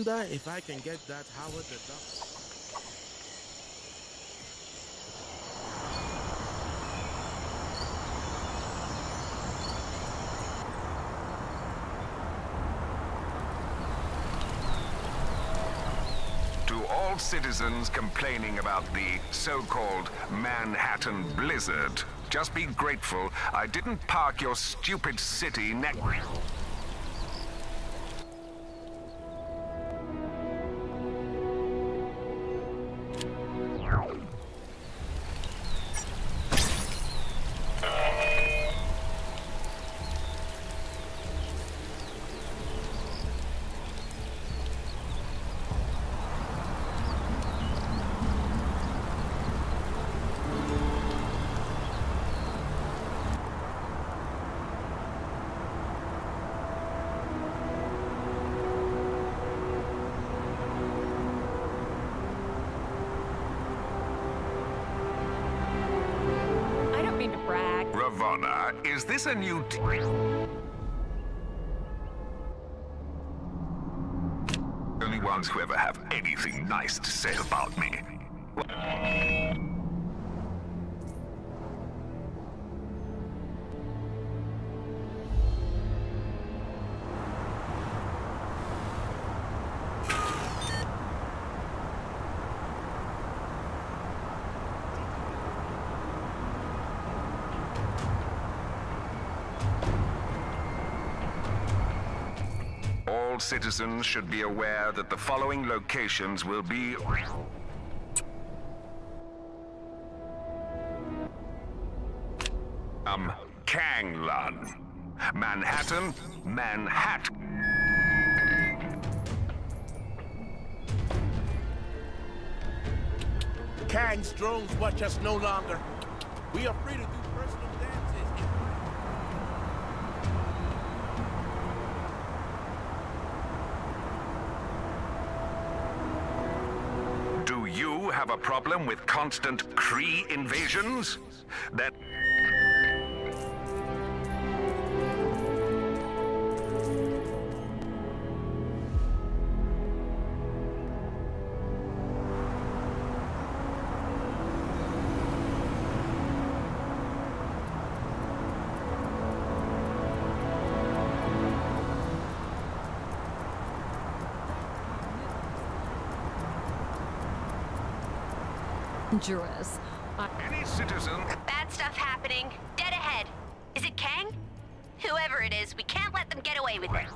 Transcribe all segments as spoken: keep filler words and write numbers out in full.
wonder if I can get that Howard the Duck. All citizens complaining about the so-called Manhattan Blizzard, just be grateful I didn't park your stupid city next. Ravonna, is this a new t- Only ones who ever have anything nice to say about me. All citizens should be aware that the following locations will be... Um, Kanglan. Manhattan, Manhattan. Kang's drones watch us no longer. We are free to do personal dances. Do you have a problem with constant Kree invasions? That... Dangerous. I Any citizen... Bad stuff happening. Dead ahead. Is it Kang? Whoever it is, we can't let them get away with it.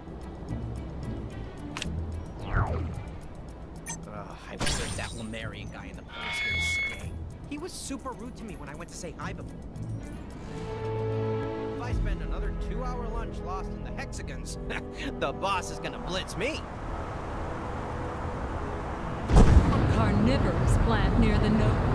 Ugh, I wish there's that Lemurian guy in the police here to stay. He was super rude to me when I went to say hi before. If I spend another two-hour lunch lost in the hexagons, the boss is gonna blitz me. carnivorous plant near the nose.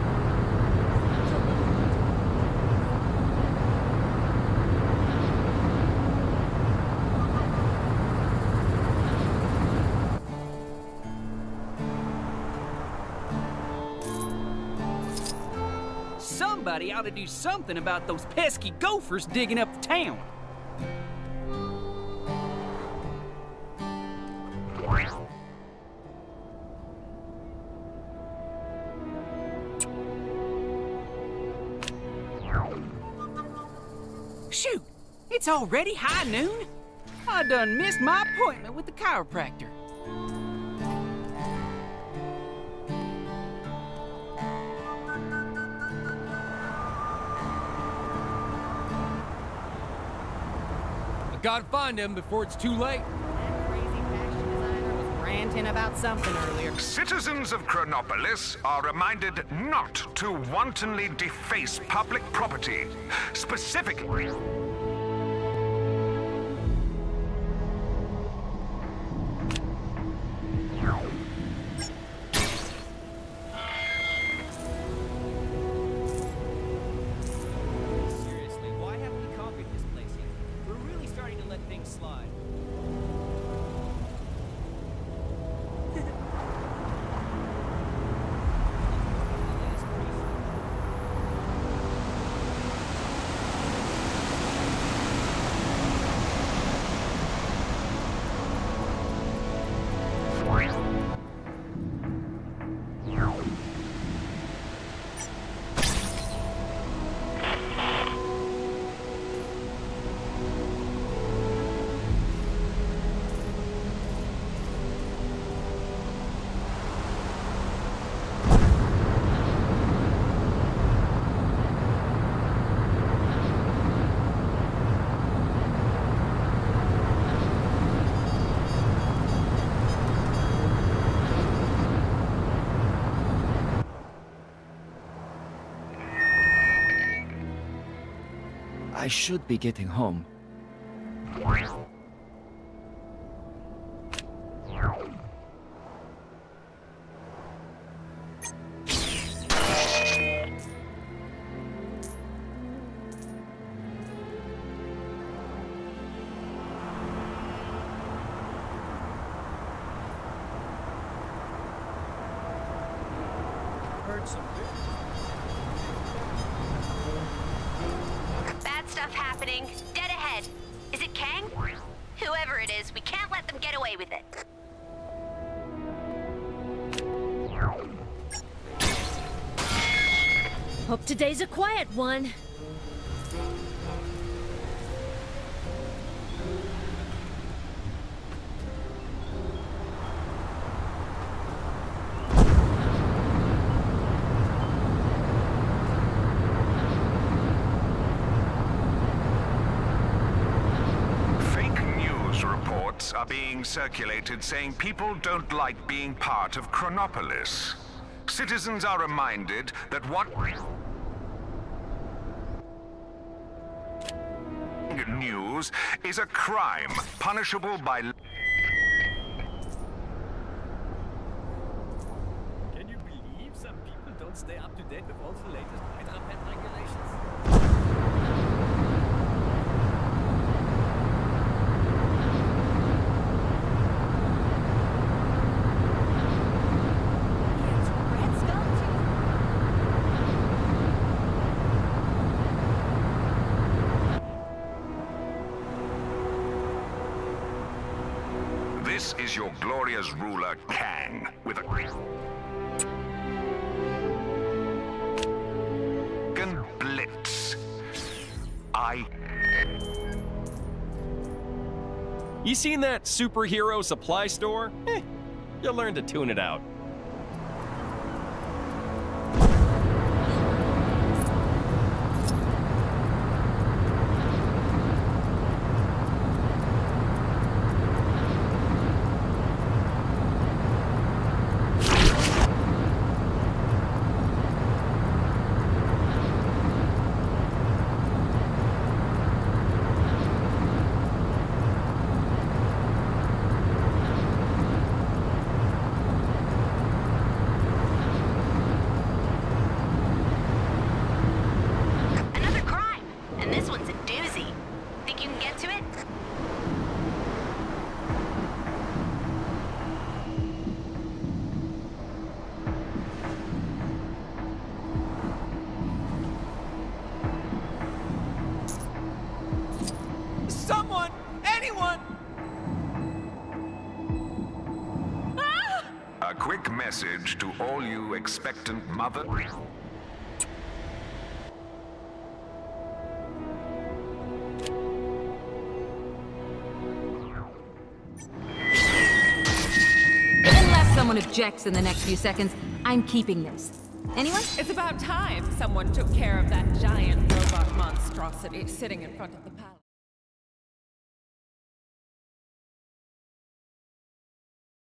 Somebody ought to do something about those pesky gophers digging up the town. Shoot! It's already high noon. I done missed my appointment with the chiropractor. Gotta find him before it's too late. That crazy fashion designer was ranting about something earlier. Citizens of Chronopolis are reminded not to wantonly deface public property, specifically... Seriously, why haven't we conquered this place yet? We're really starting to let things slide. I should be getting home. Bad stuff happening. Dead ahead. Is it Kang? Whoever it is, we can't let them get away with it. Hope today's a quiet one. Are being circulated saying people don't like being part of Chronopolis. Citizens are reminded that what news is a crime punishable by... Can you believe some people don't stay up to date with all the latest Hydra pet regulations? This is your glorious ruler, Kang, with a... Blitz. I... You seen that superhero supply store? Eh, you'll learn to tune it out. Someone! Anyone! Ah! A quick message to all you expectant mother... Unless someone objects in the next few seconds, I'm keeping this. Anyone? It's about time someone took care of that giant robot monstrosity sitting in front of the palace.